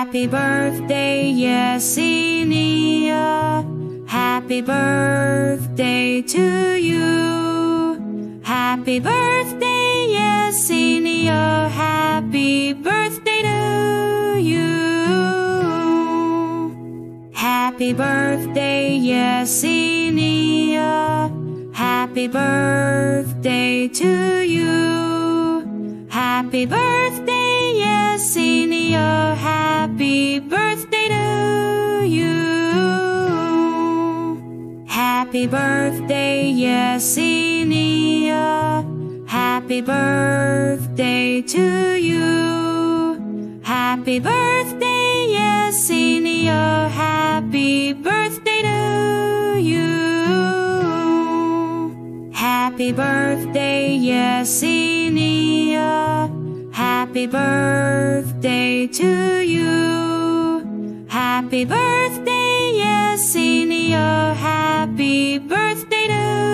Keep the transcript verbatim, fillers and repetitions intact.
Happy birthday, Yesenia. Happy birthday to you. Happy birthday, Yesenia. Happy birthday to you. Happy birthday, Yesenia. Happy birthday to you. Happy birthday, Yesenia. Happy birthday to you. Happy birthday, Yesenia. Happy birthday to you. Happy birthday, Yesenia. Happy birthday to you. Happy birthday, Yesenia. Happy birthday to you. Happy birthday, Yesenia. Happy birthday to you.